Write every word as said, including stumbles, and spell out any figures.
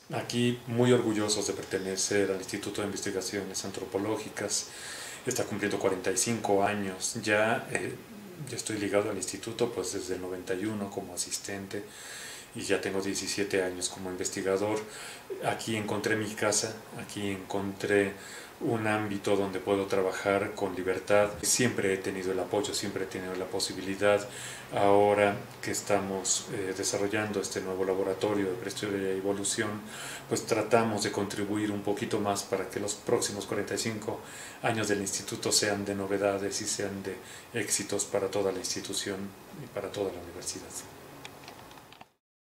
Aquí muy orgullosos de pertenecer al Instituto de Investigaciones Antropológicas. Está cumpliendo cuarenta y cinco años. Ya, eh, ya estoy ligado al instituto pues desde el noventa y uno como asistente y ya tengo diecisiete años como investigador. Aquí encontré mi casa, aquí encontré un ámbito donde puedo trabajar con libertad. Siempre he tenido el apoyo, siempre he tenido la posibilidad. Ahora que estamos eh, desarrollando este nuevo laboratorio de prehistoria y evolución, pues tratamos de contribuir un poquito más para que los próximos cuarenta y cinco años del instituto sean de novedades y sean de éxitos para toda la institución y para toda la universidad.